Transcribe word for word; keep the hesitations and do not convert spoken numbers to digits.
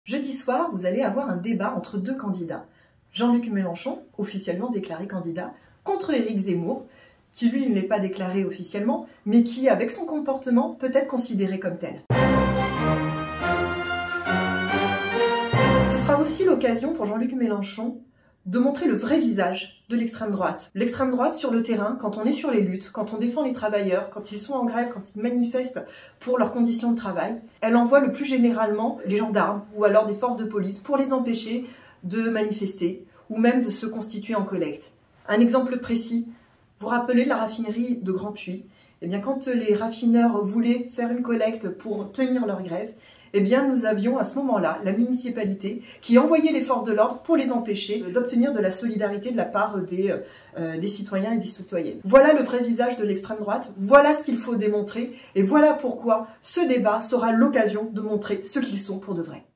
Jeudi soir, vous allez avoir un débat entre deux candidats. Jean-Luc Mélenchon, officiellement déclaré candidat, contre Éric Zemmour, qui lui ne l'est pas déclaré officiellement, mais qui, avec son comportement, peut être considéré comme tel. Ce sera aussi l'occasion pour Jean-Luc Mélenchon de montrer le vrai visage de l'extrême droite. L'extrême droite sur le terrain, quand on est sur les luttes, quand on défend les travailleurs, quand ils sont en grève, quand ils manifestent pour leurs conditions de travail, elle envoie le plus généralement les gendarmes ou alors des forces de police pour les empêcher de manifester ou même de se constituer en collecte. Un exemple précis, vous vous rappelez de la raffinerie de Grand Puy? Eh bien, quand les raffineurs voulaient faire une collecte pour tenir leur grève, eh bien, nous avions à ce moment-là la municipalité qui envoyait les forces de l'ordre pour les empêcher d'obtenir de la solidarité de la part des, euh, des citoyens et des citoyennes. Voilà le vrai visage de l'extrême droite, voilà ce qu'il faut démontrer et voilà pourquoi ce débat sera l'occasion de montrer ce qu'ils sont pour de vrai.